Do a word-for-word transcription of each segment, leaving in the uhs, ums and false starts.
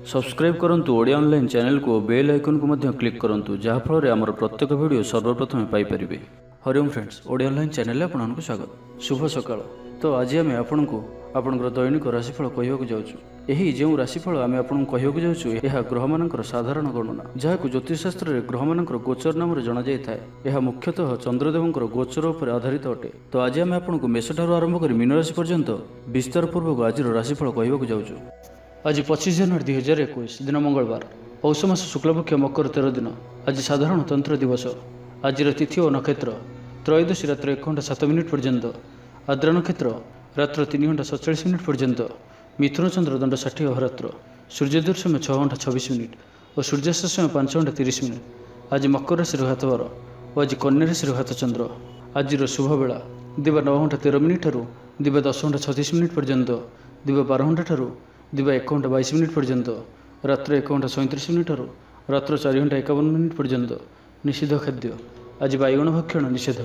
Subscribe करंतु Odia online channel को bell icon को मध्य क्लिक करंतु जहाँ फल आमर प्रत्येक वीडियो सर्वप्रथम पाइपर। Hariom friends, Odia online channel में आपको स्वागत। शुभ सकाळ। तो आज आम आपण को आपणकर दैनिक राशिफल कहवाक जाऊँ। यही जो राशिफल आम आपको कहवाक जाऊँ यह ग्रह मानकर साधारण गणना जहाँ ज्योतिषशास्त्र में ग्रह मानकर गोचर नाम जना जाए। यह मुख्यतः चंद्रदेवंकर गोचर उपर आधारित अटे। तो आज आम आपको मेष ठार आरंभ कर मीन राशि पर्यंत विस्तार पूर्वक आज राशिफल कहवाक जाऊँ। आज पच्चीस जनवरी दुई हजार एक दिन मंगलवार, पौष मास शुक्लपक्ष मकर तेरह दिन। आज साधारण तंत्र दिवस। आज तिथि और नक्षत्र त्रयोदशी रात्र एक घंटा सात मिनिट पर्यंत, आद्रा नक्षत्र रात्र तीन घंटा सतचाश मिनिट पर्यंत, मिथुन चंद्र दंड षाठी अहोरात्र, सूर्योदय समय छः घंटा छब्बीस मिनिट और सूर्यास्त समय पांच घंटा तीस मिनिट। आज मकर राशि हाथवार और आज कन्या राशि हाथ चंद्र। आज शुभ बेला दिवा नौ घंटा तेरह मिनिट ठारू दिवा दस घंटा छत्तीस मिनिट पर्यंत, दिवा बारह घंटा ठारू दिवा एक घंटा बाईस मिनिट पर्यंत, रात्र एक घंटा सैंतीस मिनिट ठारू रात्र चार घंटा एकावन मिनिट पर्यंत। निषिद्ध खाद्य आज बैगण भक्षण निषेध।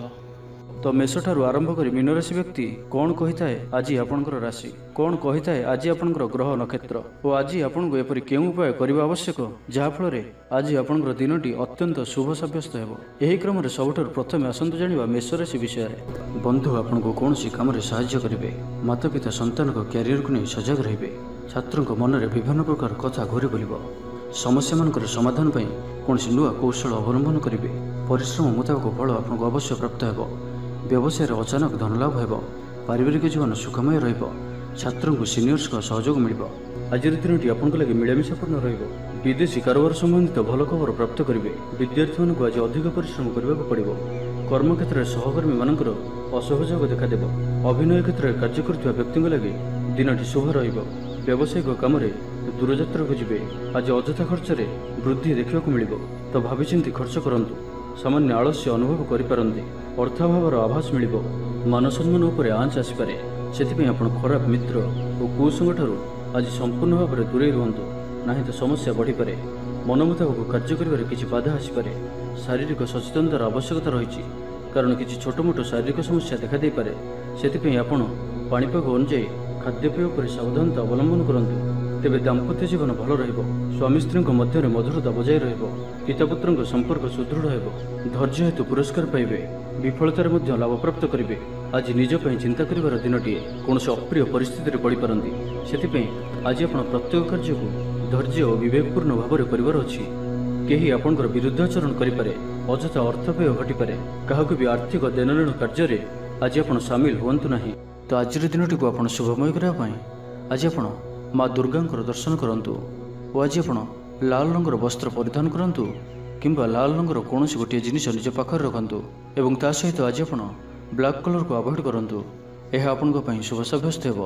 तो मेष ठारू आरंभ कर मीन राशि व्यक्ति कौन कही थाए आज आपणकर राशि, कौन कही थाए आज आपणकर ग्रह नक्षत्र और आज आपको एपरी केउं उपाय करबा आवश्यक जहाँफल आज आपणकर दिनटी अत्यंत शुभ सब्यस्त हेबो। एही क्रम रे सबठारु प्रथमे आसंतु जानिबा मेष राशि विषय रे। बंधु आपनको कौनसी काम रे सहाय्य करिवे, माता पिता संतान को कैरियर को नहीं सजग रहिबे, छात्रों को मन में विभिन्न प्रकार कथा घूरी बुलब, समस्या मानकर समाधान पाई कौनसी नुआ कौशल अवलंबन करेंगे, परिश्रम मुताबक फल आपको अवश्य प्राप्त हो, व्यवसाय अचानक धनलाभ हो, पारिवारिक जीवन सुखमय रहिबो, छात्रों को सीनियर्स का सहयोग मिलिबो। आज दिनटी आपन लगे मिलामिशापूर्ण रहिबो। विदेशी कारोबार संबंधित भल खबर प्राप्त करेंगे। विद्यार्थी मानक आज अधिक परिश्रम करने पड़ो। कर्मक्षेत्र में सहकर्मी मानकर असहयोग देखादेव। अभिनय क्षेत्र में कार्य करुवा व्यक्ति लगे दिनटी शुभ रहिबो। व्यावसायिक कम दूरयात्रा को जीवे। आज अଯଥା खर्च वृद्धि देखा मिलिबो, तो भाविचिंती खर्च करंतु। सामान्य आलस्य अनुभव करिपारंती। अर्थाभावर आभास मिलिबो। मान सम्मान उपरे आंच आसीपारे, सेथिपई आपण खराब मित्र और कुसंग ठारू आज संपूर्ण भाव में दूरे रुहतु, नहीं तो समस्या बढ़ी पारे। मन मुताबक कार्य करिबारे किछि बाधा आसीपारे। शारीरिक सचेतनतार आवश्यकता रही, कारण किछि छोट मोट शारीरिक समस्या देखा दे पारे। सेथिपई आपण पाणीपाग अनुଯାयी खाद्यपेय पर सावधानता अवलंबन करंतु, तेबे दाम्पत्य जीवन भल रहिबो। स्वामी स्त्री मध्य मधुरता बजाय रहिबो। पितापुत्र संपर्क सुदृढ़ हेबो। धैर्य हेतु पुरस्कार पाइबे। विफलतार मध्य लाभ प्राप्त करिवे। आज निज पई चिंता करिवार दिनटिए कौनसी अप्रिय परिस्थिति रे पड़ी पारंती, सेथिपई आज आपण प्रत्येक कार्य को धैर्य और विवेकपूर्ण भाव में करिवार अछि। केही आपणकर विरुद्धाचरण करिपारे, अଯଥା अर्थव्यय घटिपारे। काहाकु भी आर्थिक देनलेन कार्य रे आज आपण शामिल हुअन्तु नाही। तो आज दिनटी को आपण शुभमय करबा पई आज आपण माँ दुर्गा दर्शन करंतु और आज आपण लाल रंगर वस्त्र परिधान करंतु किंबा लाल रंगर कौन गोटे जिनिस निज पाखे रखंतु एवं ता सहित आज आपण ब्लैक कलर को अवॉइड करंतु। यह आपण शुभ सब्यस्त हेबो।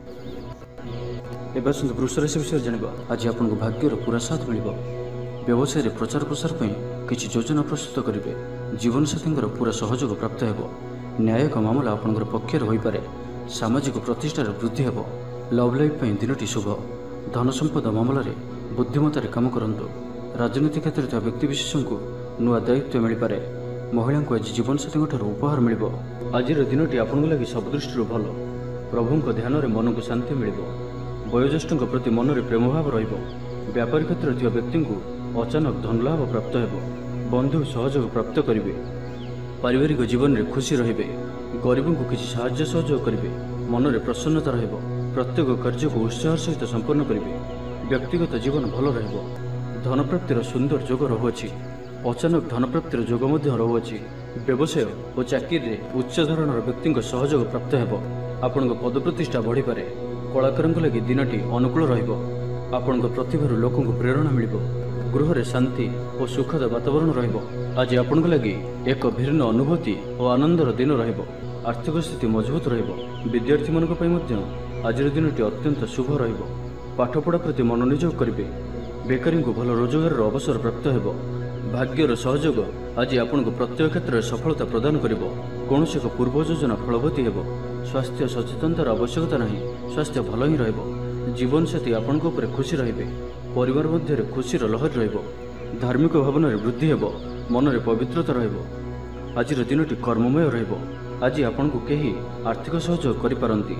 एबा सुंदर वृष राशि विषय जानिबा। आज आपनको भाग्यर पूरा साथ मिलिबो। व्यवसाय रे प्रचार प्रसार पई किछि योजना प्रस्तुत करिवे। जीवन साथींकर पूरा सहयोग प्राप्त हेबो। न्यायिक मामला आपणकर पक्षर होई पारे। सामाजिक प्रतिष्ठार वृद्धि हेबो। लव लाइफ पई दिनटी शुभ। धन संपद मामला रे बुद्धिमत्तार काम करंतु। राजनीतिक क्षेत्र में व्यक्ति विशेष को नुआ दायित्व मिल पारे। महिला को आज जीवन साथी उपहार मिलिबो। आज दिनटी आपन लगी सब दृष्टि भल। प्रभु ध्यान में मन को शांति मिलिबो। वयोज्येष्ठ प्रति मन में प्रेम भाव रहिबो। व्यापार क्षेत्र में व्यक्ति को अचानक धनलाभ प्राप्त हेबो। बंधु सहयोग प्राप्त करिवे। पारिवारिक जीवन में खुशी रहिबे। गरीबों को किसी साहाय्य सहयोग करिवे। मन में प्रसन्नता रहिबो। प्रत्येक कार्य को उत्साह सहित संपन्न करिवे। व्यक्तिगत जीवन भल रहिबो। धन प्राप्तिर सुंदर जोग रहुअछि। अचानक धन प्राप्तिर जोग मध्य रहुअछि। व्यवसाय और चाकरी रे उच्च धरणर व्यक्ति सहयोग प्राप्त हेबो। आपनक पद प्रतिष्ठा बढ़ी पारे। कलाकारंक लगी दिनटी अनुकूल रहिबो। आपनक प्रतिभार लोकों को प्रेरणा मिलिबो। गृह रे शांति और सुखद वातावरण रहिबो। आज आपनक लगी एक भिन्न अनुभूति और आनंदर दिन रहिबो। आर्थिक स्थिति मजबूत रहिबो। विद्यार्थी मानक पई मध्य आज दिनटी अत्यंत शुभ रहिबो। पाठपढ़ा प्रति मनोनियोग करिवे। बेकारी को भल रोजगार अवसर प्राप्त हेबो। भाग्यर सहयोग आज आपको प्रत्येक क्षेत्र में सफलता प्रदान करिबो। कौनसी एक पूर्व योजना फलवती हेबो। स्वास्थ्य सचेतनतार आवश्यकता नहीं। स्वास्थ्य भल ही रहिबो। जीवन साथी आपनको ऊपर खुशी रहिबे। परिवार मध्य खुशीर लहर रहिबो। धार्मिक भावना वृद्धि हेबो। मन में पवित्रता रहिबो। आज दिनटी कर्ममय रहिबो। आज आपनको केही आर्थिक सहयोग करि पारंती।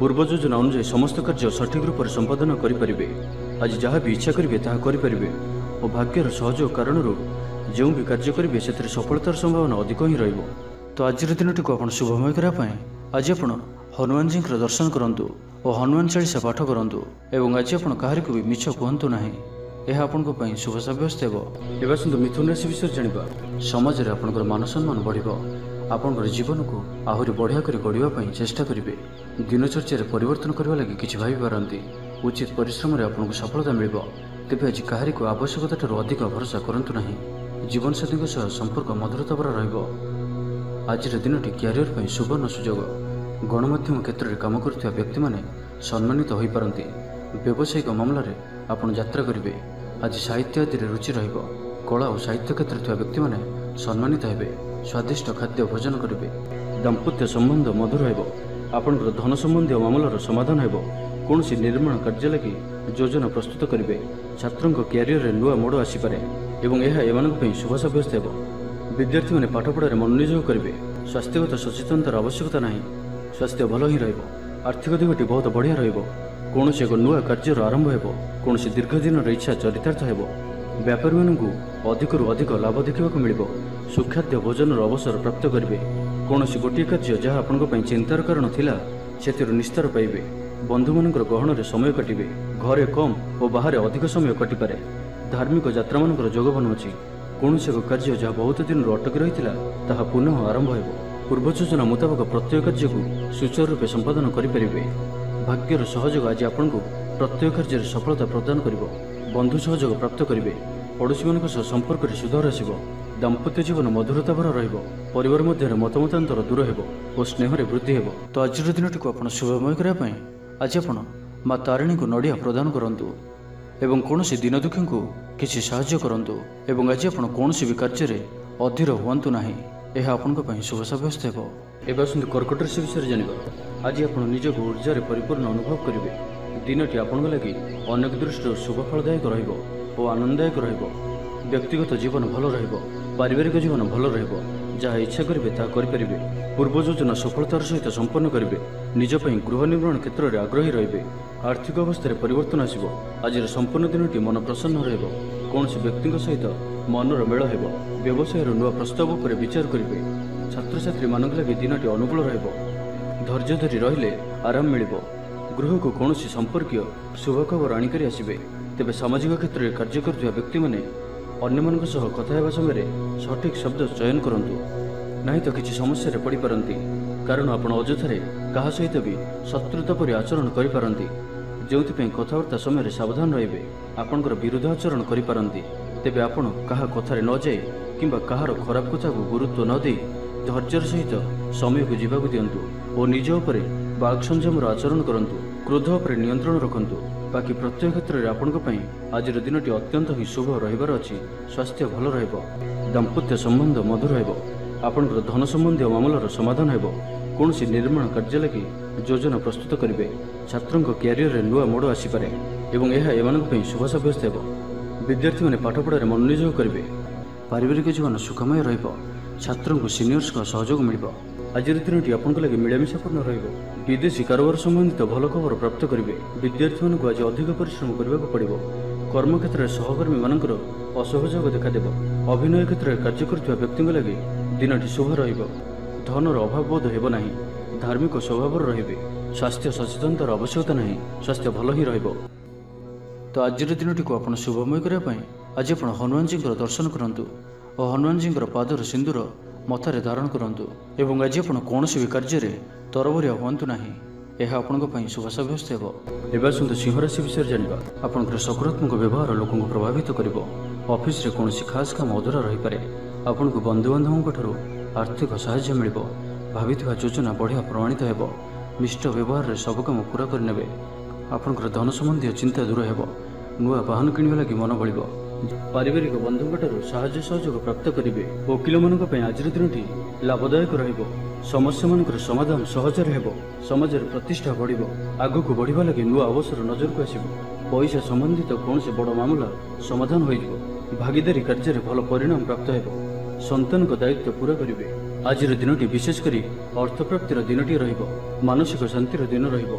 पूर्व योजना अनुसार समस्त कार्य सठिक रूप से संपादन करेंगे। आज जहाँ भी इच्छा करेंगे ताहा करेंगे और भाग्यर सहयोग कारण जो भी कार्य करेंगे से सफलतार संभावना अधिक ही रहिबो। तो आज दिन टी आप शुभमय करने आज आप हनुमान जी दर्शन करूँ और हनुमान चालीसा पाठ करूँ और आज आप कहार को भी मिछ कहतु ना। यह आपण शुभ सब्यस्त हो। एवं मिथुन राशि विषय जाना समाज में आपंकर मान सम्मान बढ़ आपंकर जीवन को आहरी बढ़िया कर गढ़ापी चेष्टा करेंगे। दिनचर्या परिवर्तन करने लगी किसी भाई पारती उचित परिश्रम में आपको सफलता मिल तेज आज कहार को आवश्यकता ठार अधिक भरोसा करूँ ना। जीवन साथी संपर्क मधुरता भरा आज दिन क्यारियर पर सुवर्ण सुजोग गणमाध्यम क्षेत्र में काम कर व्यक्ति माने सम्मानित हो पारती। व्यावसायिक मामला रे आपण यात्रा करेंगे। आज साहित्य आदि रुचि रहिबो। कला और साहित्य क्षेत्र में व्यक्ति माने सम्मानित हेबे। स्वादिष्ट खाद्य भोजन करेंगे। दाम्पत्य संबंध मधुर हेबो। आपणकर धन संबंधी मामलार समाधान हेबो। कौन सी निर्माण कार्य लगी योजना प्रस्तुत करेंगे। छात्रों क्यारियर में नुआ मोड़ आसीपे और यह एमानक शुभ सब्यस्त हेबो। विद्यार्थी मैंने पाठपढ़ार मनोनियोग करेंगे। स्वास्थ्यगत सचेतनतार आवश्यकता ना। स्वास्थ्य भल ही रहिबो। आर्थिक दिगटी बहुत बढ़िया रहिबो। कौन एक नुआ कार्यर आरंभ हो। कौन दीर्घ दिन इच्छा चरितार्थ हो। व्यापारी मानू अधिक अधिक लाभ देखा मिल। सुखाद्य भोजन अवसर प्राप्त करेंगे। कौन गोटे कार्य जहाँ आपण चिंतार कारण थिला से निस्तार पाइबे। बंधु मान गहन में समय काटे। घरे कम और बाहर अधिक समय कटिपे। धार्मिक यात्रा मान जोग बनाऊँगी। कौन एक कार्य जहाँ बहुत दिन अटकी रही है पुनः आरंभ हो। पूर्व योजना मुताबक प्रत्येक कार्य को सुचारू रूप संपादन करेंगे। भाग्यर सहयोग आज आपन को प्रत्येक कार्य सफलता प्रदान करिवो। बंधु सहयोग प्राप्त करेंगे। पड़ोशी मान संपर्क में सुधार आसो। दाम्पत्य जीवन मधुरता भरा रहिबो। परिवार मध्य मतमतांतर दूर हेबो और स्नेह वृद्धि हेबो। तो आज दिन टी आप शुभमय करने आज आप माँ तारिणी को नड़िया प्रदान करंतु एवं कौन दिन दुखी को किसी साहाय्य करंतु एवं आज आप कौन भी कार्य अधीर हुअंतु नाही। यह आपण शुभ सब्यस्त हो। एवं आसतु कर्कट राशि विषय जाना आज आप निजक ऊर्जा परिपूर्ण अनुभव करेंगे। दिनटी आपण लगी अनेक दृष्टि शुभ फलदायक रहिबो और आनंददायक रहिबो। व्यक्तिगत जीवन भल रहिबो। पारिवारिक जीवन भल रहिबो। जहाँ इच्छा करेंगे ता करेंगे। पूर्व योजना सफलतार सहित संपन्न करेंगे। निज पर गृह निर्माण क्षेत्र में आग्रही रहिबे। आर्थिक अवस्था परिवर्तन आसिबो। आज संपूर्ण दिनटी मन प्रसन्न रहिबो। कौन व्यक्ति सहित मनर मेल हेबो। व्यवसाय नुआ प्रस्ताव पर विचार करेंगे। छात्र छात्री मान लगी दिनटी अनुकूल रहिबो। धैर्य धरी रहिले आराम मिलिबो। गृह को कौन संपर्कीय शुभ खबर आनिक आसबे। तेज सामाजिक क्षेत्र में कार्य कर व्यक्ति मैंने अन्य मान कथा हेबा समय सठिक शब्द चयन करंतु नहीं तो किसी समस्या पड़ पारती। कारण आपण अजथारे क्या सहित भी शत्रुता पर आचरण करें। जो कथबार्ता समय सावधान रहिबे। आपणकर विरोध आचरण करें। तेबे आपण कहा कथार न जाए कि कहार खराब कथा को गुरुत्व न दे धैर्यर सहित समय को जीवा दिंतु और निज उपर बाग संयमर आचरण करूँ। क्रोध पर नियंत्रण रखंतु। बाकी प्रत्येक क्षेत्र में आपण आज दिनटी अत्यंत ही शुभ रहिबार अछि। स्वास्थ्य भल रहिबो। दाम्पत्य संबंध मधुर हेबो। आपणकर धन संबंधी मामलार समाधान हेबो। कौन निर्माण कार्य लगी योजना प्रस्तुत करेंगे। छात्रों क्यारियर में नुआ मोड़ आसीपे और यह एमानक शुभ सब्यस्त हो। विद्यार्थी मैंने पाठपढ़ार मनोनियोग करेंगे। पारिवारिक जीवन सुखमय रहिबो। छात्रों को सीनियर्स का सहयोग मिल। आज दिन आपन लगे मिलामिशापूर्ण रहिबो। विदेशी कारोबार संबंधित भल खबर प्राप्त करेंगे। विद्यार्थी मानक आज अधिक परिश्रम करने को पड़ो। कर्म क्षेत्र में सहकर्मी मानकर असहयोग देखादेव। अभिनय क्षेत्र में कार्य कर व्यक्ति लगे दिनटी शुभ रहिबो। धनर अभाव बोध हेब नाही। धार्मिक स्वभाव रहिबे। स्वास्थ्य सचेतनतार आवश्यकता नहीं। स्वास्थ्य भल ही रहिबो। तो आज दिनटी को आप शुभमय करने आज आप हनुमान जी दर्शन करूँ और हनुमान जी पादर सिंदूर मथारे धारण करूँ एवं आज आप कौन भी कार्य तरबरिया हूँ ना। यह आपण शुभ सब्यस्त हो। एवं आसतु सिंह राशि विषय जाना आपंकर सकारात्मक व्यवहार लोक प्रभावित कर। ऑफिस रे कौन खास काम अधूरा रही पारे। आपन को बंधुबांधवों ठारू आर्थिक साहाय्य मिल। भावी योजना बढ़िया प्रमाणित हो। मिष्ट व्यवहार सब कम पूरा करने। आपंकर धन संबंधी चिंता दूर हो। नुआ वाहन किणवा लगी मन बढ़। पारिवारिक बंधुओं ठारू साहाय्य सहयोग प्राप्त करेंगे। वकिल मान आज दिन लाभदायक रहिबो। समस्या मान समाधान सहजर हेबो। समाज प्रतिष्ठा बढ़। आग को बढ़िया लगी नुआ अवसर नजर को आसो। पैसा संबंधित कौन से बड़ मामला समाधान हो। भागीदारी कार्य भल परिणाम प्राप्त हो। संतान को दायित्व पूरा करेंगे। आज दिनटी विशेषकर अर्थप्राप्तिर दिनटी रहिबो। मानसिक शांतिर दिन रहिबो।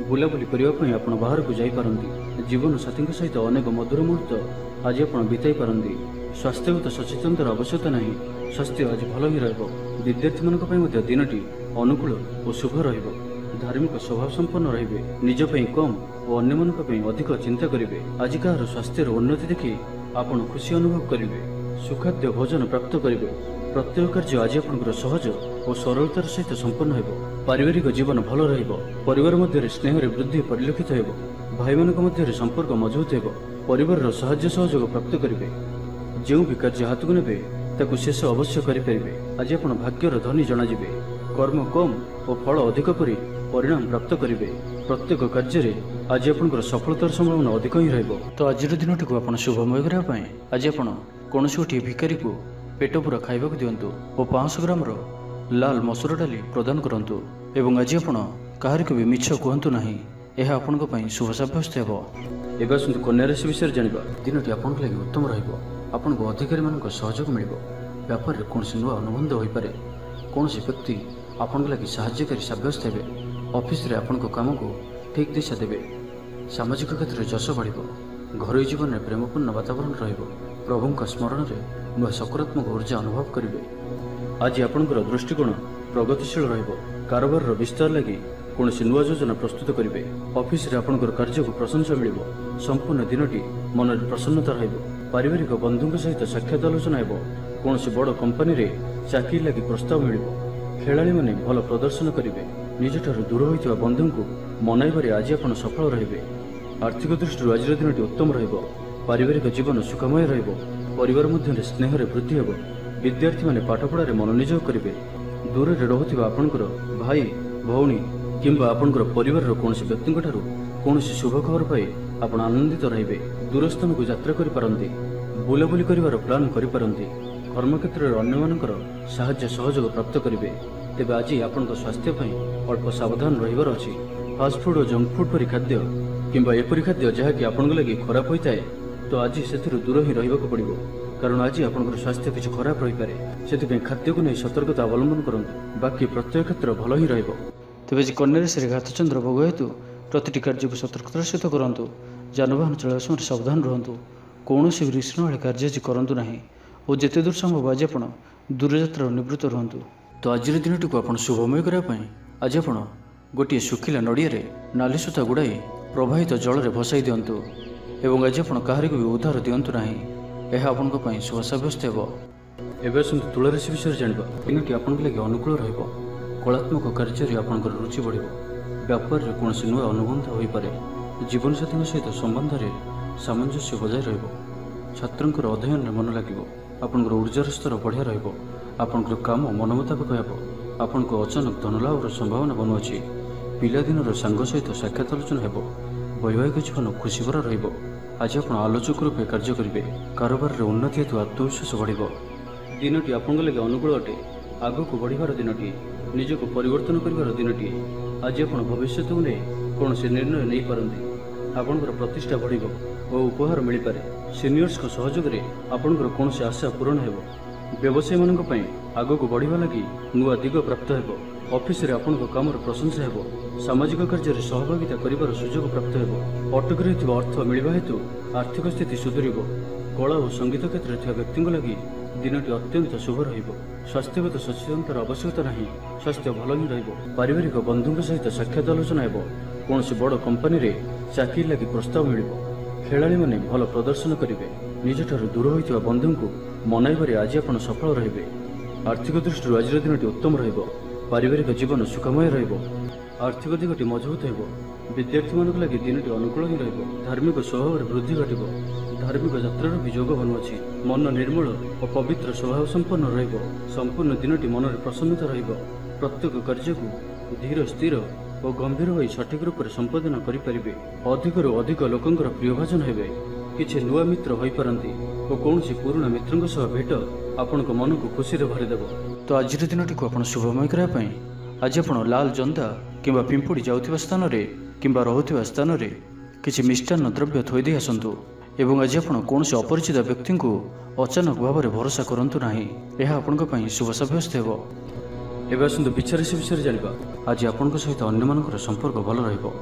ବୁଲାବୁଲି କରିବା ପାଇଁ ଆପଣ ବାହାରକୁ ଯାଇପାରନ୍ତି। ଜୀବନସାଥୀଙ୍କ ସହିତ ଅନେକ ମଧୁର ମୁହୂର୍ତ୍ତ ଆଜି ଆପଣ ବିତାଇ ପାରନ୍ତି। ସ୍ୱାସ୍ଥ୍ୟଗତ ସଚେତନତାର ଆବଶ୍ୟକତା ନାହିଁ। ସ୍ୱାସ୍ଥ୍ୟ ଆଜି ଭଲ ହିଁ ରହିବ। ବିଦ୍ୟାର୍ଥୀମାନଙ୍କ ପାଇଁ ମଧ୍ୟ ଦିନଟି ଅନୁକୂଳ ଓ ଶୁଭ ରହିବ। ଧାର୍ମିକ ସ୍ୱଭାବ ସମ୍ପନ୍ନ ରହିବେ। ନିଜ ପାଇଁ କମ୍ ଓ ଅନ୍ୟମାନଙ୍କ ପାଇଁ ଅଧିକ ଚିନ୍ତା କରିବେ। ଆଜି କାହାର ସ୍ୱାସ୍ଥ୍ୟର ଉନ୍ନତି ଦେଖି ଆପଣ ଖୁସି ଅନୁଭବ କରିବେ। ସୁଖାଦ୍ୟ ଭୋଜନ ପ୍ରାପ୍ତ କରିବେ। ପ୍ରତ୍ୟେକ କାର୍ଯ୍ୟ ଆଜି ଆପଣଙ୍କର ସହଜ ଓ ସରଳତାର ସହିତ ସମ୍ପନ୍ନ ହେବ। ପାରିବାରିକ ଜୀବନ ଭଲ ରହିବ। ପରିବାର ମଧ୍ୟରେ ସ୍ନେହରେ ବୃଦ୍ଧି ପରିଲକ୍ଷିତ ହେବ। ଭାଇମାନଙ୍କ ମଧ୍ୟରେ ସମ୍ପର୍କ ମଜବୁତ ହେବ। ପରିବାରର ସାହାଯ୍ୟ ସହଯୋଗ ପ୍ରାପ୍ତ କରିବେ। ଯେଉଁ ବି କାର୍ଯ୍ୟ ହାତକୁ ନେବେ ତାକୁ ଶେଷ ଅବଶ୍ୟ କରିପାରିବେ। ଆଜି ଆପଣ ଭାଗ୍ୟର ଧନୀ ଜଣାଯିବେ। କର୍ମ କମ୍ ଓ ଫଳ ଅଧିକ କରି ପରିଣାମ ପ୍ରାପ୍ତ କରିବେ। ପ୍ରତ୍ୟେକ କାର୍ଯ୍ୟରେ ଆଜି ଆପଣଙ୍କର ସଫଳତାର ସମ୍ଭାବନା ଅଧିକ ହିଁ ରହିବ। ତ ଆଜିର ଦିନଟିକୁ ଆପଣ ଶୁଭମୟ କରିବା ପାଇଁ ଆଜି ଆପଣ କୌଣସି ଗୋଟିଏ ଭିକାରୀକୁ ପେଟ ପୁରା ଖାଇବାକୁ ଦିଅନ୍ତୁ ଓ ପାଞ୍ଚଶହ ଗ୍ରାମର ଲାଲ ମସୁର ଡାଲି ପ୍ରଦାନ କରନ୍ତୁ। ଏବଂ ଆଜି ଆପଣ କାହାରିକୁ ବି ମିଛ କୁହନ୍ତୁ ନାହିଁ। ଏହା ଆପଣଙ୍କ ପାଇଁ ଶୁଭ ସାବ୍ୟସ୍ତ ହେବ। ଏବେ ଆସନ୍ତୁ କନ୍ୟା ରାଶି ବିଷୟରେ ଜାଣିବା। ଦିନଟି ଆପଣଙ୍କ ଲାଗି ଉତ୍ତମ ରହିବ। ଆପଣଙ୍କୁ ଅଧିକାରୀମାନଙ୍କ ସହଯୋଗ ମିଳିବ। ବ୍ୟାପାରରେ କୌଣସି ନୂଆ ଅନୁବନ୍ଧ ହୋଇପାରେ। କୌଣସି ବ୍ୟକ୍ତି ଆପଣଙ୍କ ଲାଗି ସାହାଯ୍ୟକାରୀ ସାବ୍ୟସ୍ତ ହେବେ। ଅଫିସରେ ଆପଣଙ୍କ କାମକୁ ଠିକ୍ ଦିଶା ଦେବେ। ସାମାଜିକ କ୍ଷେତ୍ରରେ ଯଶ ବଢ଼ିବ। ଘରୋଇ ଜୀବନରେ ପ୍ରେମପୂର୍ଣ୍ଣ ବାତାବରଣ ରହିବ। ପ୍ରଭୁଙ୍କ ସ୍ମରଣରେ ନୂଆ ସକାରାତ୍ମକ ଉର୍ଜା ଅନୁଭବ କରିବେ। ଆଜି ଆପଣଙ୍କର ଦୃଷ୍ଟିକୋଣ ପ୍ରଗତିଶୀଳ ରହିବ। କାରବାରର ବିସ୍ତାର ଲାଗି କୌଣସି ନୂଆ ଯୋଜନା ପ୍ରସ୍ତୁତ କରିବେ। ଅଫିସରେ ଆପଣଙ୍କର କାର୍ଯ୍ୟକୁ ପ୍ରଶଂସା ମିଳିବ। ସମ୍ପୂର୍ଣ୍ଣ ଦିନଟି ମନରେ ପ୍ରସନ୍ନତା ରହିବ। ପାରିବାରିକ ବନ୍ଧୁଙ୍କ ସହିତ ସାକ୍ଷାତ ଆଲୋଚନା ହେବ। କୌଣସି ବଡ଼ କମ୍ପାନୀରେ ଚାକିରି ଲାଗି ପ୍ରସ୍ତାବ ମିଳିବ। ଖେଳାଳିମାନେ ଭଲ ପ୍ରଦର୍ଶନ କରିବେ। ନିଜଠାରୁ ଦୂର ହୋଇଥିବା ବନ୍ଧୁଙ୍କୁ ମନାଇବାରେ ଆଜି ଆପଣ ସଫଳ ରହିବେ। ଆର୍ଥିକ ଦୃଷ୍ଟିରୁ ଆଜିର ଦିନଟି ଉତ୍ତମ ରହିବ। ପାରିବାରିକ ଜୀବନ ସୁଖମୟ ରହିବ। ପରିବାର ମଧ୍ୟରେ ସ୍ନେହରେ ବୃଦ୍ଧି ହେବ। ବିଦ୍ୟାର୍ଥୀମାନେ ପାଠପଢ଼ାରେ ମନୋନିଯୋଗ କରିବେ। ଦୂରରେ ରହୁଥିବା ଆପଣଙ୍କର ଭାଇ ଭଉଣୀ କିମ୍ବା ଆପଣଙ୍କର ପରିବାରର କୌଣସି ବ୍ୟକ୍ତିଙ୍କଠାରୁ କୌଣସି ଶୁଭ ଖବର ପାଇ ଆପଣ ଆନନ୍ଦିତ ରହିବେ। ଦୂରସ୍ଥାନକୁ ଯାତ୍ରା କରିପାରନ୍ତି। ବୁଲାବୁଲି କରିବାର ପ୍ଲାନ୍ କରିପାରନ୍ତି। କର୍ମକ୍ଷେତ୍ରରେ ଅନ୍ୟମାନଙ୍କର ସାହାଯ୍ୟ ସହଯୋଗ ପ୍ରାପ୍ତ କରିବେ। ତେବେ ଆଜି ଆପଣଙ୍କ ସ୍ୱାସ୍ଥ୍ୟ ପାଇଁ ଅଳ୍ପ ସାବଧାନ ରହିବାର ଅଛି। ଫାଷ୍ଟଫୁଡ୍ ଓ ଜଙ୍କ ଫୁଡ୍ ପରି ଖାଦ୍ୟ କିମ୍ବା ଏପରି ଖାଦ୍ୟ ଯାହାକି ଆପଣଙ୍କ ଲାଗି ଖରାପ ହୋଇଥାଏ ତ ଆଜି ସେଥିରୁ ଦୂର ହିଁ ରହିବାକୁ ପଡ଼ିବ। କାରଣ ଆଜି ଆପଣଙ୍କର ସ୍ୱାସ୍ଥ୍ୟ କିଛି ଖରାପ ରହିପାରେ। ସେଥିପାଇଁ ଖାଦ୍ୟକୁ ନେଇ ସତର୍କତା ଅବଲମ୍ବନ କରନ୍ତୁ। ବାକି ପ୍ରତ୍ୟେକ କ୍ଷେତ୍ର ଭଲ ହିଁ ରହିବ। ତେବେ ଆଜି କନ୍ୟା ରାଶିରେ ଘାତଚନ୍ଦ୍ର ଭୋଗ ହେତୁ ପ୍ରତିଟି କାର୍ଯ୍ୟକୁ ସତର୍କତାର ସହିତ କରନ୍ତୁ। ଯାନବାହନ ଚଳାଇବା ସମୟରେ ସାବଧାନ ରୁହନ୍ତୁ। କୌଣସି ବିଶୃଙ୍ଖଳ କାର୍ଯ୍ୟ ଆଜି କରନ୍ତୁ ନାହିଁ ଓ ଯେତେ ଦୂର ସମ୍ଭବ ଆଜି ଆପଣ ଦୂରଯାତ୍ରାରୁ ନିବୃତ୍ତ ରୁହନ୍ତୁ। ତ ଆଜିର ଦିନଟିକୁ ଆପଣ ଶୁଭମୟ କରିବା ପାଇଁ ଆଜି ଆପଣ ଗୋଟିଏ ଶୁଖିଲା ନଡ଼ିଆରେ ନାଲି ସୂତା ଗୁଡ଼ାଇ ପ୍ରବାହିତ ଜଳରେ ଭସାଇ ଦିଅନ୍ତୁ। ଏବଂ ଆଜି ଆପଣ କାହାରିକୁ ବି ଉଦ୍ଧାର ଦିଅନ୍ତୁ ନାହିଁ। ଏହା ଆପଣଙ୍କ ପାଇଁ ଶୁଭ ସାବ୍ୟସ୍ତ ହେବ। ଏବେ ଆସନ୍ତୁ ତୁଳା ରାଶି ବିଷୟରେ ଜାଣିବା। ଦିନଟି ଆପଣଙ୍କ ଲାଗି ଅନୁକୂଳ ରହିବ। କଳାତ୍ମକ କାର୍ଯ୍ୟରେ ଆପଣଙ୍କର ରୁଚି ବଢ଼ିବ। ବ୍ୟାପାରରେ କୌଣସି ନୂଆ ଅନୁବନ୍ଧ ହୋଇପାରେ। ଜୀବନସାଥୀଙ୍କ ସହିତ ସମ୍ବନ୍ଧରେ ସାମଞ୍ଜସ୍ୟ ବଜାୟ ରହିବ। ଛାତ୍ରଙ୍କର ଅଧ୍ୟୟନରେ ମନ ଲାଗିବ। ଆପଣଙ୍କର ଉର୍ଜାର ସ୍ତର ବଢ଼ିଆ ରହିବ। ଆପଣଙ୍କର କାମ ମନ ମୁତାବକ ହେବ। ଆପଣଙ୍କ ଅଚାନକ ଧନଲାଭର ସମ୍ଭାବନା ବନୁଅଛି। ପିଲାଦିନର ସାଙ୍ଗ ସହିତ ସାକ୍ଷାତ ଆଲୋଚନା ହେବ। ବୈବାହିକ ଜୀବନ ଖୁସିଭରା ରହିବ। ଆଜି ଆପଣ ଆଲୋଚକ ରୂପେ କାର୍ଯ୍ୟ କରିବେ। କାରବାରରେ ଉନ୍ନତି ହେତୁ ଆତ୍ମବିଶ୍ୱାସ ବଢ଼ିବ। ଦିନଟି ଆପଣଙ୍କ ଲାଗି ଅନୁକୂଳ ଅଟେ। ଆଗକୁ ବଢ଼ିବାର ଦିନଟିଏ। ନିଜକୁ ପରିବର୍ତ୍ତନ କରିବାର ଦିନଟିଏ। ଆଜି ଆପଣ ଭବିଷ୍ୟତକୁ ନେଇ କୌଣସି ନିର୍ଣ୍ଣୟ ନେଇପାରନ୍ତି। ଆପଣଙ୍କର ପ୍ରତିଷ୍ଠା ବଢ଼ିବ ଓ ଉପହାର ମିଳିପାରେ। ସିନିୟର୍ସଙ୍କ ସହଯୋଗରେ ଆପଣଙ୍କର କୌଣସି ଆଶା ପୂରଣ ହେବ। ବ୍ୟବସାୟୀମାନଙ୍କ ପାଇଁ ଆଗକୁ ବଢ଼ିବା ଲାଗି ନୂଆ ଦିଗ ପ୍ରାପ୍ତ ହେବ। ଅଫିସରେ ଆପଣଙ୍କ କାମର ପ୍ରଶଂସା ହେବ। ସାମାଜିକ କାର୍ଯ୍ୟରେ ସହଭାଗିତା କରିବାର ସୁଯୋଗ ପ୍ରାପ୍ତ ହେବ। ଅଟକି ରହିଥିବା ଅର୍ଥ ମିଳିବା ହେତୁ ଆର୍ଥିକ ସ୍ଥିତି ସୁଧୁରିବ। କଳା ଓ ସଙ୍ଗୀତ କ୍ଷେତ୍ରରେ ଥିବା ବ୍ୟକ୍ତିଙ୍କ ଲାଗି ଦିନଟି ଅତ୍ୟନ୍ତ ଶୁଭ ରହିବ। ସ୍ୱାସ୍ଥ୍ୟଗତ ସଚେତନତାର ଆବଶ୍ୟକତା ନାହିଁ। ସ୍ୱାସ୍ଥ୍ୟ ଭଲ ହିଁ ରହିବ। ପାରିବାରିକ ବନ୍ଧୁଙ୍କ ସହିତ ସାକ୍ଷାତ ଆଲୋଚନା ହେବ। କୌଣସି ବଡ଼ କମ୍ପାନୀରେ ଚାକିରି ଲାଗି ପ୍ରସ୍ତାବ ମିଳିବ। ଖେଳାଳିମାନେ ଭଲ ପ୍ରଦର୍ଶନ କରିବେ। ନିଜଠାରୁ ଦୂର ହୋଇଥିବା ବନ୍ଧୁଙ୍କୁ ମନାଇବାରେ ଆଜି ଆପଣ ସଫଳ ରହିବେ। ଆର୍ଥିକ ଦୃଷ୍ଟିରୁ ଆଜିର ଦିନଟି ଉତ୍ତମ ରହିବ। ପାରିବାରିକ ଜୀବନ ସୁଖମୟ ରହିବ। ଆର୍ଥିକ ଦିଗଟି ମଜବୁତ ହେବ। ବିଦ୍ୟାର୍ଥୀମାନଙ୍କ ଲାଗି ଦିନଟି ଅନୁକୂଳ ହିଁ ରହିବ। ଧାର୍ମିକ ସ୍ୱଭାବରେ ବୃଦ୍ଧି ଘଟିବ। ଧାର୍ମିକ ଯାତ୍ରାର ବି ଯୋଗ ବନୁଅଛି। ମନ ନିର୍ମଳ ଓ ପବିତ୍ର ସ୍ୱଭାବ ସମ୍ପନ୍ନ ରହିବ। ସମ୍ପୂର୍ଣ୍ଣ ଦିନଟି ମନରେ ପ୍ରସନ୍ନତା ରହିବ। ପ୍ରତ୍ୟେକ କାର୍ଯ୍ୟକୁ ଧୀର ସ୍ଥିର ଓ ଗମ୍ଭୀର ହୋଇ ସଠିକ ରୂପରେ ସମ୍ପାଦନ କରିପାରିବେ। ଅଧିକରୁ ଅଧିକ ଲୋକଙ୍କର ପ୍ରିୟଭାଜନ ହେବେ। କିଛି ନୂଆ ମିତ୍ର ହୋଇପାରନ୍ତି ଓ କୌଣସି ପୁରୁଣା ମିତ୍ରଙ୍କ ସହ ଭେଟ ଆପଣଙ୍କ ମନକୁ ଖୁସିରେ ଭରିଦେବ। ତ ଆଜିର ଦିନଟିକୁ ଆପଣ ଶୁଭମୟ କରିବା ପାଇଁ ଆଜି ଆପଣ ଲାଲ ଜନ୍ଦା କିମ୍ବା ପିମ୍ପୁଡ଼ି ଯାଉଥିବା ସ୍ଥାନରେ କିମ୍ବା ରହୁଥିବା ସ୍ଥାନରେ କିଛି ମିଷ୍ଟାନ୍ନ ଦ୍ରବ୍ୟ ଥୋଇ ଦେଇ ଆସନ୍ତୁ। ଏବଂ ଆଜି ଆପଣ କୌଣସି ଅପରିଚିତ ବ୍ୟକ୍ତିଙ୍କୁ ଅଚାନକ ଭାବରେ ଭରସା କରନ୍ତୁ ନାହିଁ। ଏହା ଆପଣଙ୍କ ପାଇଁ ଶୁଭ ସାବ୍ୟସ୍ତ ହେବ। ଏବେ ଆସନ୍ତୁ ବିଛା ରାଶି ବିଷୟରେ ଜାଣିବା। ଆଜି ଆପଣଙ୍କ ସହିତ ଅନ୍ୟମାନଙ୍କର ସମ୍ପର୍କ ଭଲ ରହିବ।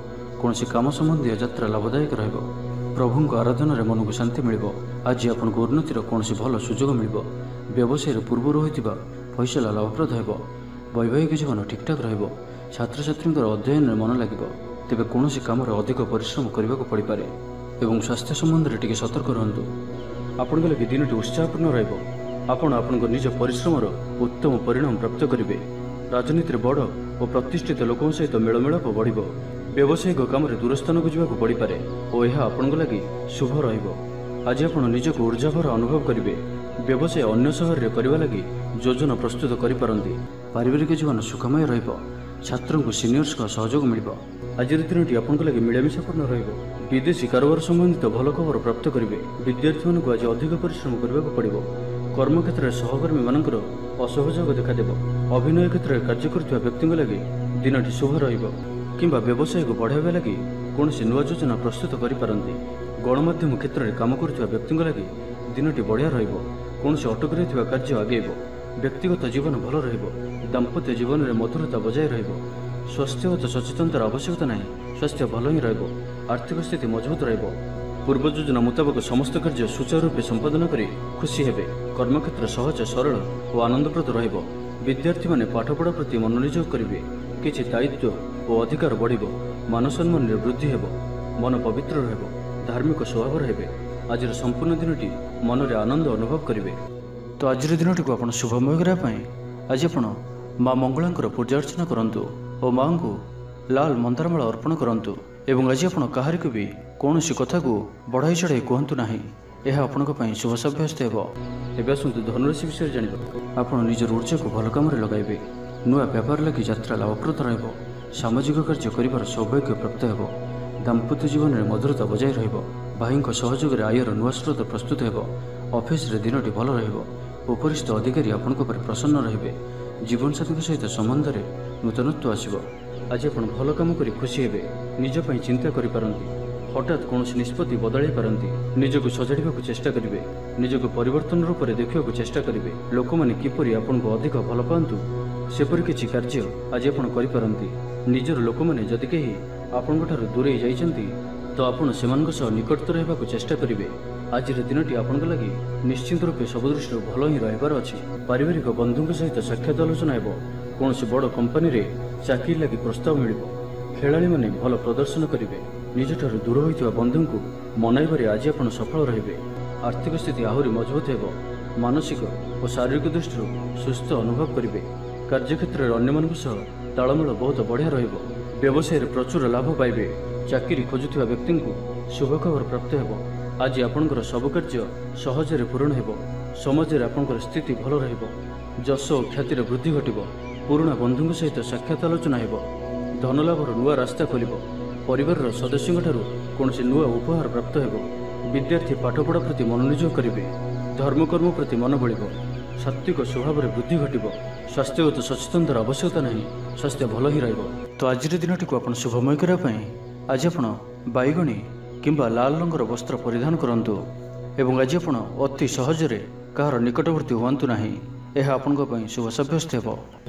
କୌଣସି କାମ ସମ୍ବନ୍ଧୀୟ ଯାତ୍ରା ଲାଭଦାୟକ ରହିବ। ପ୍ରଭୁଙ୍କ ଆରାଧନାରେ ମନକୁ ଶାନ୍ତି ମିଳିବ। ଆଜି ଆପଣଙ୍କୁ ଉନ୍ନତିର କୌଣସି ଭଲ ସୁଯୋଗ ମିଳିବ। ବ୍ୟବସାୟରେ ପୂର୍ବରୁ ହୋଇଥିବା ଫଇସଲା ଲାଭପ୍ରଦ ହେବ। ବୈବାହିକ ଜୀବନ ଠିକ୍ଠାକ୍ ରହିବ। ଛାତ୍ରଛାତ୍ରୀଙ୍କର ଅଧ୍ୟୟନରେ ମନ ଲାଗିବ। ତେବେ କୌଣସି କାମରେ ଅଧିକ ପରିଶ୍ରମ କରିବାକୁ ପଡ଼ିପାରେ ଏବଂ ସ୍ୱାସ୍ଥ୍ୟ ସମ୍ବନ୍ଧରେ ଟିକେ ସତର୍କ ରୁହନ୍ତୁ। ଆପଣଙ୍କ ଲାଗି ଦିନଟି ଉତ୍ସାହପୂର୍ଣ୍ଣ ରହିବ। ଆପଣ ଆପଣଙ୍କ ନିଜ ପରିଶ୍ରମର ଉତ୍ତମ ପରିଣାମ ପ୍ରାପ୍ତ କରିବେ। ରାଜନୀତିରେ ବଡ଼ ଓ ପ୍ରତିଷ୍ଠିତ ଲୋକଙ୍କ ସହିତ ମେଳମେଳାପ ବଢ଼ିବ। ବ୍ୟବସାୟିକ କାମରେ ଦୂରସ୍ଥାନକୁ ଯିବାକୁ ପଡ଼ିପାରେ ଓ ଏହା ଆପଣଙ୍କ ଲାଗି ଶୁଭ ରହିବ। ଆଜି ଆପଣ ନିଜକୁ ଉର୍ଜାଭରା ଅନୁଭବ କରିବେ। ବ୍ୟବସାୟ ଅନ୍ୟ ସହରରେ କରିବା ଲାଗି ଯୋଜନା ପ୍ରସ୍ତୁତ କରିପାରନ୍ତି। ପାରିବାରିକ ଜୀବନ ସୁଖମୟ ରହିବ। ଛାତ୍ରଙ୍କୁ ସିନିୟର୍ସଙ୍କ ସହଯୋଗ ମିଳିବ। ଆଜିର ଦିନଟି ଆପଣଙ୍କ ଲାଗି ମିଳାମିଶାପୂର୍ଣ୍ଣ ରହିବ। ବିଦେଶୀ କାରବାର ସମ୍ବନ୍ଧିତ ଭଲ ଖବର ପ୍ରାପ୍ତ କରିବେ। ବିଦ୍ୟାର୍ଥୀମାନଙ୍କୁ ଆଜି ଅଧିକ ପରିଶ୍ରମ କରିବାକୁ ପଡ଼ିବ। କର୍ମକ୍ଷେତ୍ରରେ ସହକର୍ମୀମାନଙ୍କର ଅସହଯୋଗ ଦେଖାଦେବ। ଅଭିନୟ କ୍ଷେତ୍ରରେ କାର୍ଯ୍ୟ କରୁଥିବା ବ୍ୟକ୍ତିଙ୍କ ଲାଗି ଦିନଟି ଶୁଭ ରହିବ କିମ୍ବା ବ୍ୟବସାୟକୁ ବଢ଼ାଇବା ଲାଗି କୌଣସି ନୂଆ ଯୋଜନା ପ୍ରସ୍ତୁତ କରିପାରନ୍ତି। ଗଣମାଧ୍ୟମ କ୍ଷେତ୍ରରେ କାମ କରୁଥିବା ବ୍ୟକ୍ତିଙ୍କ ଲାଗି ଦିନଟି ବଢ଼ିଆ ରହିବ। କୌଣସି ଅଟକି ରହିଥିବା କାର୍ଯ୍ୟ ଆଗେଇବ। ବ୍ୟକ୍ତିଗତ ଜୀବନ ଭଲ ରହିବ। ଦାମ୍ପତ୍ୟ ଜୀବନରେ ମଧୁରତା ବଜାୟ ରହିବ। ସ୍ୱାସ୍ଥ୍ୟଗତ ସଚେତନତାର ଆବଶ୍ୟକତା ନାହିଁ। ସ୍ୱାସ୍ଥ୍ୟ ଭଲ ହିଁ ରହିବ। ଆର୍ଥିକ ସ୍ଥିତି ମଜବୁତ ରହିବ। ପୂର୍ବ ଯୋଜନା ମୁତାବକ ସମସ୍ତ କାର୍ଯ୍ୟ ସୁଚାରୁ ରୂପେ ସମ୍ପାଦନ କରି ଖୁସି ହେବେ। କର୍ମକ୍ଷେତ୍ର ସହଜ ସରଳ ଓ ଆନନ୍ଦପ୍ରଦ ରହିବ। ବିଦ୍ୟାର୍ଥୀମାନେ ପାଠପଢ଼ା ପ୍ରତି ମନୋନିଯୋଗ କରିବେ। କିଛି ଦାୟିତ୍ୱ ଓ ଅଧିକାର ବଢ଼ିବ। ମାନସମ୍ମାନରେ ବୃଦ୍ଧି ହେବ। ମନ ପବିତ୍ର ରହିବ। ଧାର୍ମିକ ସ୍ୱଭାବର ହେବେ। ଆଜିର ସମ୍ପୂର୍ଣ୍ଣ ଦିନଟି ମନରେ ଆନନ୍ଦ ଅନୁଭବ କରିବେ। ତ ଆଜିର ଦିନଟିକୁ ଆପଣ ଶୁଭମୟ କରିବା ପାଇଁ ଆଜି ଆପଣ ମା ମଙ୍ଗଳାଙ୍କର ପୂଜା ଅର୍ଚ୍ଚନା କରନ୍ତୁ ଓ ମାଙ୍କୁ ଲାଲ ମନ୍ଦାରମାଳ ଅର୍ପଣ କରନ୍ତୁ ଏବଂ ଆଜି ଆପଣ କାହାରିକୁ ବି କୌଣସି କଥାକୁ ବଢ଼ାଇ ଚଢ଼ାଇ କୁହନ୍ତୁ ନାହିଁ। ଏହା ଆପଣଙ୍କ ପାଇଁ ଶୁଭ ସାବ୍ୟସ୍ତ ହେବ। ଏବେ ଆସନ୍ତୁ ଧନୁରାଶି ବିଷୟରେ ଜାଣିବା। ଆପଣ ନିଜର ଉର୍ଜାକୁ ଭଲ କାମରେ ଲଗାଇବେ। ନୂଆ ବ୍ୟାପାର ଲାଗି ଯାତ୍ରା ଲାଭପ୍ରଦ ରହିବ। ସାମାଜିକ କାର୍ଯ୍ୟ କରିବାର ସୌଭାଗ୍ୟ ପ୍ରାପ୍ତ ହେବ। ଦାମ୍ପତ୍ୟ ଜୀବନରେ ମଧୁରତା ବଜାୟ ରହିବ। ଭାଇଙ୍କ ସହଯୋଗରେ ଆୟର ନୂଆ ସ୍ରୋତ ପ୍ରସ୍ତୁତ ହେବ। ଅଫିସରେ ଦିନଟି ଭଲ ରହିବ। ଉପରିସ୍ଥ ଅଧିକାରୀ ଆପଣଙ୍କ ଉପରେ ପ୍ରସନ୍ନ ରହିବେ। ଜୀବନସାଥୀଙ୍କ ସହିତ ସମ୍ବନ୍ଧରେ ନୂତନତ୍ୱ ଆସିବ। ଆଜି ଆପଣ ଭଲ କାମ କରି ଖୁସି ହେବେ। ନିଜ ପାଇଁ ଚିନ୍ତା କରିପାରନ୍ତି। ହଠାତ୍ କୌଣସି ନିଷ୍ପତ୍ତି ବଦଳାଇ ପାରନ୍ତି। ନିଜକୁ ସଜାଡ଼ିବାକୁ ଚେଷ୍ଟା କରିବେ। ନିଜକୁ ପରିବର୍ତ୍ତନ ରୂପରେ ଦେଖିବାକୁ ଚେଷ୍ଟା କରିବେ। ଲୋକମାନେ କିପରି ଆପଣଙ୍କୁ ଅଧିକ ଭଲ ପାଆନ୍ତୁ ସେପରି କିଛି କାର୍ଯ୍ୟ ଆଜି ଆପଣ କରିପାରନ୍ତି। ନିଜର ଲୋକମାନେ ଯଦି କେହି ଆପଣଙ୍କଠାରୁ ଦୂରେଇ ଯାଇଛନ୍ତି ତ ଆପଣ ସେମାନଙ୍କ ସହ ନିକଟତର ହେବାକୁ ଚେଷ୍ଟା କରିବେ। ଆଜିର ଦିନଟି ଆପଣଙ୍କ ଲାଗି ନିଶ୍ଚିତ ରୂପେ ସବୁ ଦୃଷ୍ଟିରୁ ଭଲ ହିଁ ରହିବାର ଅଛି। ପାରିବାରିକ ବନ୍ଧୁଙ୍କ ସହିତ ସାକ୍ଷାତ ଆଲୋଚନା ହେବ। କୌଣସି ବଡ଼ କମ୍ପାନୀରେ ଚାକିରି ଲାଗି ପ୍ରସ୍ତାବ ମିଳିବ। ଖେଳାଳିମାନେ ଭଲ ପ୍ରଦର୍ଶନ କରିବେ। ନିଜଠାରୁ ଦୂର ହୋଇଥିବା ବନ୍ଧୁଙ୍କୁ ମନାଇବାରେ ଆଜି ଆପଣ ସଫଳ ରହିବେ। ଆର୍ଥିକ ସ୍ଥିତି ଆହୁରି ମଜବୁତ ହେବ। ମାନସିକ ଓ ଶାରୀରିକ ଦୃଷ୍ଟିରୁ ସୁସ୍ଥ ଅନୁଭବ କରିବେ। କାର୍ଯ୍ୟକ୍ଷେତ୍ରରେ ଅନ୍ୟମାନଙ୍କ ସହ ତାଳମେଳ ବହୁତ ବଢ଼ିଆ ରହିବ। ବ୍ୟବସାୟରେ ପ୍ରଚୁର ଲାଭ ପାଇବେ। ଚାକିରି ଖୋଜୁଥିବା ବ୍ୟକ୍ତିଙ୍କୁ ଶୁଭ ଖବର ପ୍ରାପ୍ତ ହେବ। ଆଜି ଆପଣଙ୍କର ସବୁ କାର୍ଯ୍ୟ ସହଜରେ ପୂରଣ ହେବ। ସମାଜରେ ଆପଣଙ୍କର ସ୍ଥିତି ଭଲ ରହିବ। ଯଶ ଓ ଖ୍ୟାତିର ବୃଦ୍ଧି ଘଟିବ। ପୁରୁଣା ବନ୍ଧୁଙ୍କ ସହିତ ସାକ୍ଷାତ ଆଲୋଚନା ହେବ। ଧନଲାଭର ନୂଆ ରାସ୍ତା ଖୋଲିବ। ପରିବାରର ସଦସ୍ୟଙ୍କଠାରୁ କୌଣସି ନୂଆ ଉପହାର ପ୍ରାପ୍ତ ହେବ। ବିଦ୍ୟାର୍ଥୀ ପାଠପଢ଼ା ପ୍ରତି ମନୋନିଯୋଗ କରିବେ। ଧର୍ମକର୍ମ ପ୍ରତି ମନ ବଳିବ। ସାତ୍ତ୍ୱିକ ସ୍ୱଭାବରେ ବୃଦ୍ଧି ଘଟିବ। ସ୍ୱାସ୍ଥ୍ୟଗତ ସଚେତନତାର ଆବଶ୍ୟକତା ନାହିଁ। ସ୍ୱାସ୍ଥ୍ୟ ଭଲ ହିଁ ରହିବ। ତ ଆଜିର ଦିନଟିକୁ ଆପଣ ଶୁଭମୟ କରିବା ପାଇଁ ଆଜି ଆପଣ ବାଇଗଣୀ କିମ୍ବା ଲାଲ ରଙ୍ଗର ବସ୍ତ୍ର ପରିଧାନ କରନ୍ତୁ ଏବଂ ଆଜି ଆପଣ ଅତି ସହଜରେ କାହାର ନିକଟବର୍ତ୍ତୀ ହୁଅନ୍ତୁ ନାହିଁ। ଏହା ଆପଣଙ୍କ ପାଇଁ ଶୁଭ ସାବ୍ୟସ୍ତ ହେବ।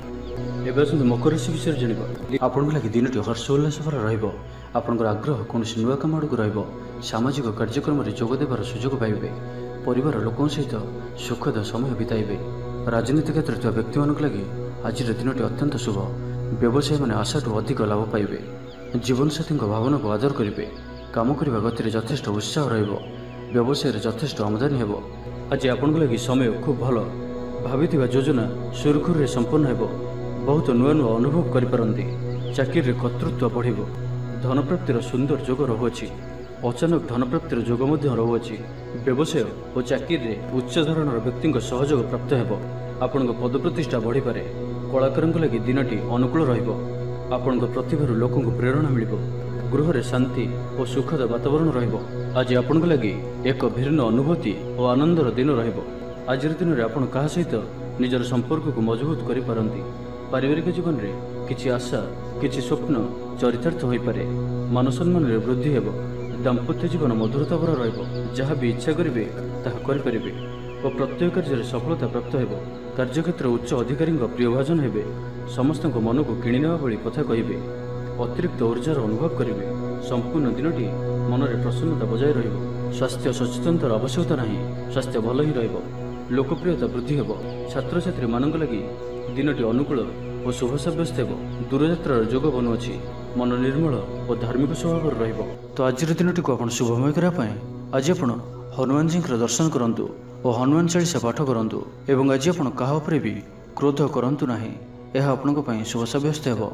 ଏବେ ଆସନ୍ତୁ ମକର ରାଶି ବିଷୟରେ ଜାଣିବା। ଆପଣଙ୍କ ଲାଗି ଦିନଟି ହର୍ଷ ଉଲ୍ଲାସ ଭରା ରହିବ। ଆପଣଙ୍କର ଆଗ୍ରହ କୌଣସି ନୂଆ କାମ ଆଡ଼କୁ ରହିବ। ସାମାଜିକ କାର୍ଯ୍ୟକ୍ରମରେ ଯୋଗ ଦେବାର ସୁଯୋଗ ପାଇବେ। ପରିବାର ଲୋକଙ୍କ ସହିତ ସୁଖଦ ସମୟ ବିତାଇବେ। ରାଜନୀତି କ୍ଷେତ୍ରରେ ଥିବା ବ୍ୟକ୍ତିମାନଙ୍କ ଲାଗି ଆଜିର ଦିନଟି ଅତ୍ୟନ୍ତ ଶୁଭ। ବ୍ୟବସାୟୀମାନେ ଆଶାଠୁ ଅଧିକ ଲାଭ ପାଇବେ। ଜୀବନସାଥୀଙ୍କ ଭାବନାକୁ ଆଦର କରିବେ। କାମ କରିବା ଗତିରେ ଯଥେଷ୍ଟ ଉତ୍ସାହ ରହିବ। ବ୍ୟବସାୟରେ ଯଥେଷ୍ଟ ଆମଦାନୀ ହେବ। ଆଜି ଆପଣଙ୍କ ଲାଗି ସମୟ ଖୁବ୍ ଭଲ। ଭାବିଥିବା ଯୋଜନା ସୁରୁଖୁରୁରେ ସମ୍ପନ୍ନ ହେବ। ବହୁତ ନୂଆ ନୂଆ ଅନୁଭବ କରିପାରନ୍ତି। ଚାକିରିରେ କର୍ତ୍ତୃତ୍ୱ ବଢ଼ିବ। ଧନପ୍ରାପ୍ତିର ସୁନ୍ଦର ଯୋଗ ରହୁଅଛି। ଅଚାନକ ଧନପ୍ରାପ୍ତିର ଯୋଗ ମଧ୍ୟ ରହୁଅଛି। ବ୍ୟବସାୟ ଓ ଚାକିରିରେ ଉଚ୍ଚ ଧରଣର ବ୍ୟକ୍ତିଙ୍କ ସହଯୋଗ ପ୍ରାପ୍ତ ହେବ। ଆପଣଙ୍କ ପଦପ୍ରତିଷ୍ଠା ବଢ଼ିପାରେ। କଳାକାରଙ୍କ ଲାଗି ଦିନଟି ଅନୁକୂଳ ରହିବ। ଆପଣଙ୍କ ପ୍ରତିଭାରୁ ଲୋକଙ୍କୁ ପ୍ରେରଣା ମିଳିବ। ଗୃହରେ ଶାନ୍ତି ଓ ସୁଖଦ ବାତାବରଣ ରହିବ। ଆଜି ଆପଣଙ୍କ ଲାଗି ଏକ ଭିନ୍ନ ଅନୁଭୂତି ଓ ଆନନ୍ଦର ଦିନ ରହିବ। ଆଜିର ଦିନରେ ଆପଣ କାହା ସହିତ ନିଜର ସମ୍ପର୍କକୁ ମଜବୁତ କରିପାରନ୍ତି। ପାରିବାରିକ ଜୀବନରେ କିଛି ଆଶା କିଛି ସ୍ୱପ୍ନ ଚରିତାର୍ଥ ହୋଇପାରେ। ମାନସମ୍ମାନରେ ବୃଦ୍ଧି ହେବ। ଦାମ୍ପତ୍ୟ ଜୀବନ ମଧୁରତା ଭରା ରହିବ। ଯାହା ବି ଇଚ୍ଛା କରିବେ ତାହା କରିପାରିବେ ଓ ପ୍ରତ୍ୟେକ କାର୍ଯ୍ୟରେ ସଫଳତା ପ୍ରାପ୍ତ ହେବ। କାର୍ଯ୍ୟକ୍ଷେତ୍ରରେ ଉଚ୍ଚ ଅଧିକାରୀଙ୍କ ପ୍ରିୟଭାଜନ ହେବେ। ସମସ୍ତଙ୍କ ମନକୁ କିଣିନେବା ଭଳି କଥା କହିବେ। ଅତିରିକ୍ତ ଉର୍ଜାର ଅନୁଭବ କରିବେ। संपूर्ण दिनटी मन में प्रसन्नता बजाय रहिब। स्वास्थ्य सचेतनतार आवश्यकता नहीं, स्वास्थ्य भल ही रहिब। लोकप्रियता वृद्धि हेब। छात्र छात्री मानक लगी दिनटी अनुकूल और शुभ सब्यस्त हेब। दूरयात्रार जोग बनुअछि। मन निर्मल और धार्मिक स्वभाव रहिब। तो आज दिनटी को आपण शुभमय करने आज आपण हनुमान जी दर्शन करंतु और हनुमान चालीसा पाठ करंतु एवं आज आपण कहा उपरे भी क्रोध करंतु नाही। यह आपनको पई शुभ सब्यस्त हेब।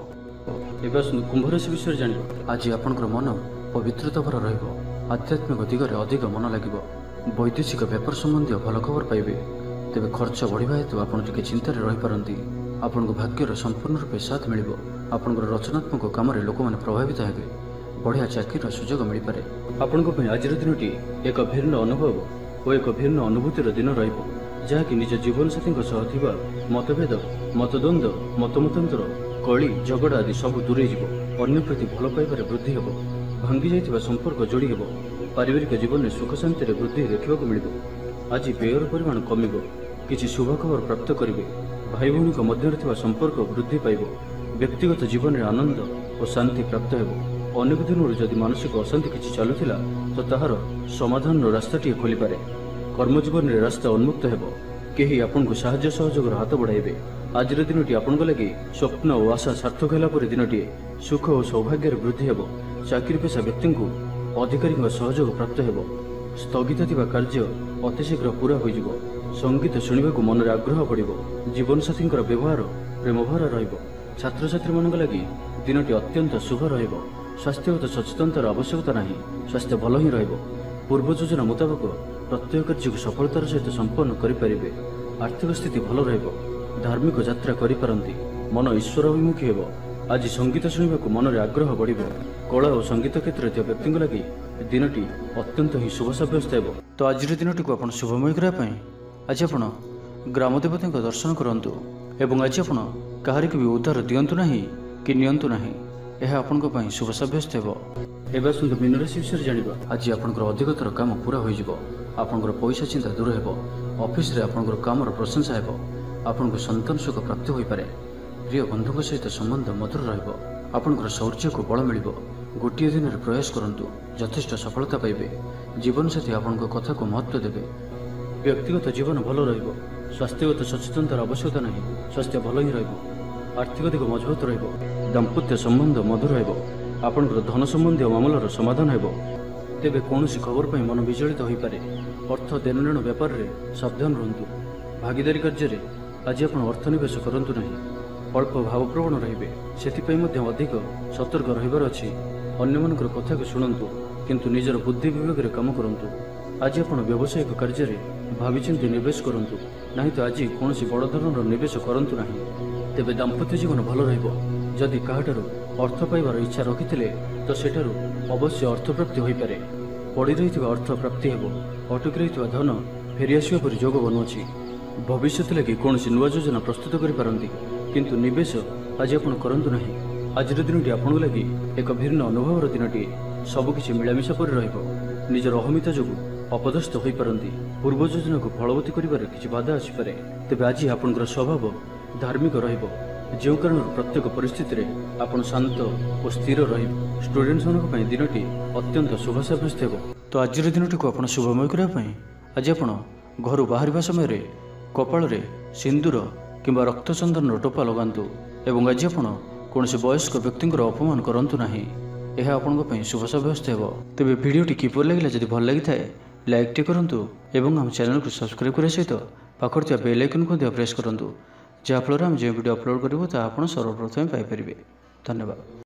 एबा कुंभ राशि विषय जानिबा। आज आपनकर मन पवित्रता भर रहिब। आध्यात्मिक दिगरे अधिक मन लागिब। वैदेशिक व्यापार संबंधी भल खबर पाइबे। तेबे खर्च बढ़िबा हेतु आपण टिके चिंतार रहि पारंती। आपनको भाग्यर संपूर्ण रूपे साथ मिलिब। आपनकर रचनात्मक काम रे लोक माने प्रभावित हेबे। बढ़िया चाकरीर सुजोग मिल पारे। आपनको पई आज दिनटी एक भिन्न अनुभव और एक भिन्न अनुभूतिर दिन रहिब, जहाँकि निज जीवन साथी थिबा मतभेद, मतद्वंद, मतमतांतर, कली झगड़ा आदि सब दूरे जीव। अन्य प्रति भल पाइबार वृद्धि हेब। भांगी जाइथिबा संपर्क जोड़ी हेब। पारिवारिक जीवन में सुख शांति रे वृद्धि देखा मिलिब। आज व्ययर परिमाण कमिब। किछि शुभ खबर प्राप्त करिवे। भाई भौणी मध्य थिबा संपर्क वृद्धि पाइब। व्यक्तिगत जीवन में आनंद और शांति प्राप्त हेब। अनेक दिन जदि मानसिक अशांति किछि चलुथिला तो ताहार समाधान रास्ताटी खोली पारे। कर्मजीवन में रास्ता उन्मुक्त हेब। केही आपनको साहाय्य सहयोग हाथ बढ़ाइबे। आज दिनटी आपनको लगी स्वप्न और आशा सार्थक होला परि दिनटी सुख और सौभाग्य वृद्धि हेब। चाकरी पेशा व्यक्ति को अधिकारी सहयोग प्राप्त हेब। स्थगित थिबा कार्य अतिशीघ्र पूरा होइजिब। संगीत शुणिबाकु मन में आग्रह बढ़िब। जीवन साथी व्यवहार प्रेमभरा रहिब। छात्र छात्री मानक लगी दिनटी अत्यंत शुभ रहिब। स्वास्थ्यगत सचेतनतार आवश्यकता नहीं, स्वास्थ्य भल ही रहिब। पूर्व योजना मुताबक प्रत्येक कार्य को सफलतार सहित संपन्न करें। आर्थिक स्थिति भल रहिब। धार्मिक यात्रा करिपारंती। मन ईश्वर अभिमुखी हेब। आज संगीत शुणिबाकु मन में आग्रह बढ़िब। कला और संगीत क्षेत्र में व्यक्ति लगी दिनटी अत्यंत ही शुभ सब्यस्त हेब। तो आज दिनटी को आपण शुभमय करने आज आपण ग्रामदेवता दर्शन करंतु एवं आज आपण कहार भी उद्धार दियंतु नहीं कि नियंतु नहीं। यह आपनको पई शुभ सब्यस्त हेब। एबा सुंदर मीन राशि विषय जानिबा। आज आपनकर अधिकतर काम पूरा होइजिब। आपनकर पैसा चिंता दूर हेब। ऑफिस रे आपनकर कामर प्रशंसा हेब। आपनको संतान सुख प्राप्त होई पारे। प्रिय बंधुक सहित संबंध मधुर रहिब। आपनकर शौर्य को बल मिलिब। गोटिए दिन रे प्रयास करंतु यथेष्ट सफलता पाइबे। जीवन साथी आपनको कथा को महत्व देबे। व्यक्तिगत जीवन भल रहिब। स्वास्थ्यगत सचेतनतार आवश्यकता नहीं, स्वास्थ्य भल ही रहिब। आर्थिक दिग मजबूत रहिब। दाम्पत्य संबंध मधुर हेब। आपनकर धन संबंधी मामलार समाधान हेब। तेबे कौनसी खबर पर मन विचलित हो पारे। अर्थ देननेण व्यापार रे सावधान रहंतु। भागीदारी कार्य रे आज आपण अर्थ निवेश करंतु नहीं। अल्प भावप्रवण रहिबे। सेथिपई मध्ये अधिक सतर्क रहिबार अछि। अन्य मानकर कथा को शुणंतु किंतु निजर बुद्धि विवेक रे काम करंतु। आज आपण व्यावसायिक कार्य रे भाविचिंती निवेश करंतु, नहीं तो आज कौनसी बड़ धरणर निवेश करंतु नहीं। तेबे दाम्पत्य जीवन भल रहिब। जदि काहाठारु अर्थ पाइबार इच्छा रखिथिले तो सेठारु अवश्य अर्थ प्राप्ति होई पारे। पड़ी रहिथिबा अर्थ प्राप्ति हेब। अटकी रहिथिबा धन फेरी आसिबा परि जोग बनुअछि। भविष्य लगी कौनसी नुआ योजना प्रस्तुत करि पारंती किंतु निवेश आज आपण करंतु नहीं। आज दिनटी आपन लगी एक भिन्न अनुभवर दिनटी। सबकिछि मिलामिशा परि रहिब। निजर अहमिता जोगु अपदस्थ होई पारंती। पूर्व योजना को फलवती करिबार किछि बाधा आसि पारे। तेबे आज आपनकर स्वभाव धार्मिक रहिब। जो कारण प्रत्येक परिस्थिति रे आपण शांत और स्थिर रहिब। स्टूडेंट्स मानक पई दिनटी अत्यंत शुभ सब्यस्त हेब। तो आज दिनटी को आपण शुभमय करने आज आपण घर बाहर समय रे कपाल रे सिंदूर किंबा रक्तचंदन टोपा लगांतु एवं आज आपण कौनसी वयस्क व्यक्ति अपमान करंतु नहीं। यह आपण शुभ सब्यस्त हेब। तेबे वीडियोटी किपर लगिला जदि भल लगी थाए लाइक टे करंतु एवं हम चैनल को सब्सक्राइब करने सहित पाखर थिबा बेल आइकन को प्रेस करंतु, जहाँफल आम जो वीडियो अपलोड करूँ ता आप सर्वप्रथम पाइपर। धन्यवाद।